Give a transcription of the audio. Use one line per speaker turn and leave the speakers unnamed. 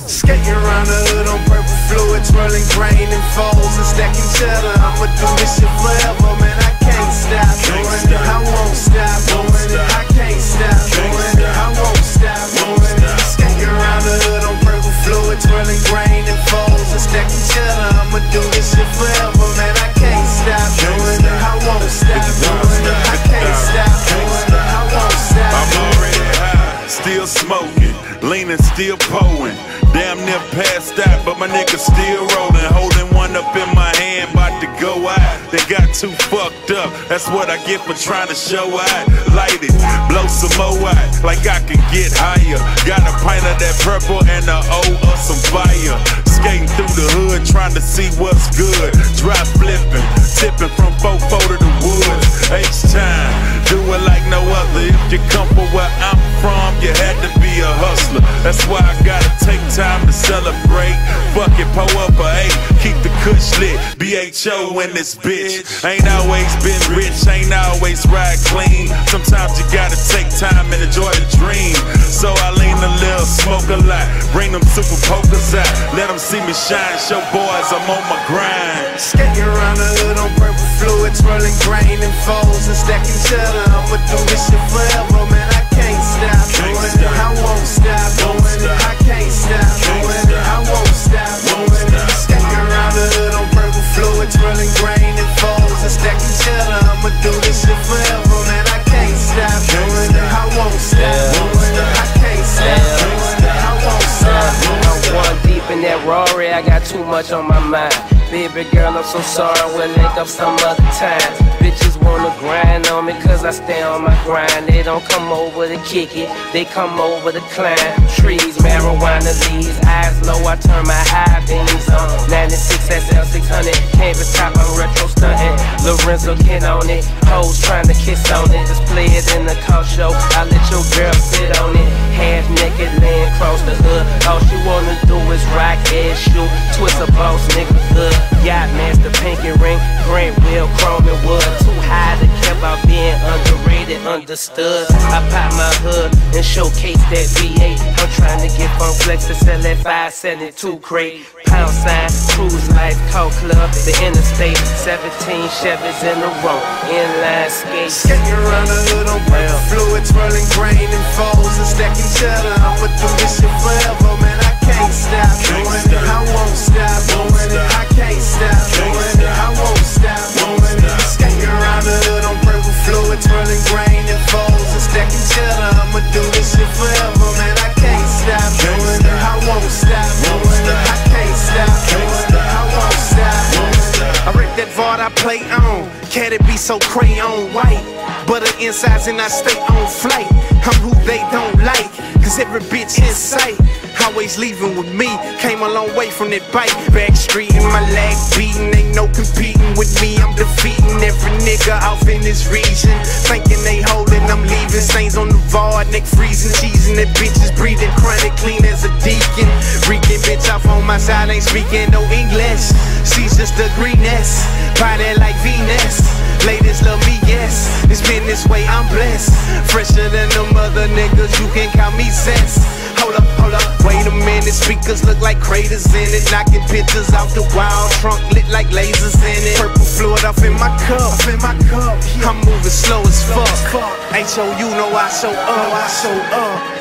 Skating around the hood on purple fluid, twirling grain and foes and stacking cheddar. I'ma do this shit forever, man. I can't stop doing it. I won't stop doing it. I can't stop doing it. I won't stop doing it. Skating around the hood on purple fluid, twirling grain and foes and stacking cheddar. I'ma do this shit forever, man. I can't stop doing it. I won't stop doing it. I can't stop doing it. I won't stop.
I'm already high, still smoking, leaning, still pulling. Damn near passed out, but my nigga still rolling. Holding one up in my hand, about to go out. They got too fucked up, that's what I get for trying to show out. Light it, blow some more out, like I can get higher. Got a pint of that purple and a O of some fire. Skating through the hood, trying to see what's good. Dry flipping, tipping from 4-4 to the woods. H-time, do it like no other. If you come from where I'm from, you had to be a hustler. That's why I gotta take time to celebrate. Fuck it, pull up a 8, keep the kush lit. BHO in this bitch. Ain't always been rich, ain't always ride clean. Sometimes you gotta take time and enjoy the dream. So I lean a little, smoke a lot, bring them super pokers out. Let them see me shine, show boys I'm on my grind.
Skating around the hood on purple fluid, twirling grain and foes and stacking cheddar. I'ma do this shit forever, man. I can't stop doing it. I won't stop doing it. I can't stop doing it. I won't stop doing it. Skating around the hood on purple fluid, twirling grain and foes and stacking cheddar. I'ma do this shit forever, man. I can't stop doing it. I won't stop doing it. I can't stop doing it. I won't stop doing it.
I'm one deep in that Rory, I got too much on my mind. Baby girl, I'm so sorry, we'll link up some other time. Bitches wanna grind on me cause I stay on my grind. They don't come over to kick it, they come over to climb trees, marijuana leaves, eyes low, I turn my high beams on. 96 SL 600, can't be top, I'm retro stunting. Lorenzo Ken on it, hoes trying to kiss on it. Display it in the car show, I let your girl sit on it. Half naked, laying across the hood. All she wanna do is rock, ass shoot, twist a boss nigga hood. Yacht master, pinky ring, green wheel, chrome and wood. Too high to care about being underrated, understood. I pop my hood and showcase that V8. I'm trying to get funk flex to sell that 572 crate. Pound sign, cruise life, coat club, the interstate. 17 Chevys in a row, inline skates.
Skating around the hood on purple fluid, twirling grain and foes and stacking cheddar. I'ma do this shit forever, man. I can't stop doing it. I won't stop doing it. I can't stop doing it. I won't stop doing it. Skating around the hood on purple fluid, twirling grain and foes and stacking cheddar. I'ma do this shit forever, man. I can't stop doing it. I won't stop doing it. I can't stop doing it. I won't stop doing it. I rip that Vard I play on. Can it be so crayon white? But the insides and I stay on flight. I'm who they don't like, cause every bitch in sight always leaving with me. Came a long way from that bike. Backstreet and my leg beating, ain't no competing with me. I'm defeating every nigga off in this region. Thinking they holding, I'm leaving. Stains on the Vard, neck freezing, cheesing. That bitch is breathing chronic, clean as a deacon. Reeking bitch off on my side, ain't speaking no English. She's just a greeness, body like Venus. Ladies love me, yes. It's been this way, I'm blessed. Fresher than them other niggas, you can call me sense. Hold up, wait a minute. Speakers look like craters in it. Knocking pictures off the wall. Trunk lit like lasers in it. Purple fluid off in my cup. I'm moving slow as fuck. H.O. you know I show up.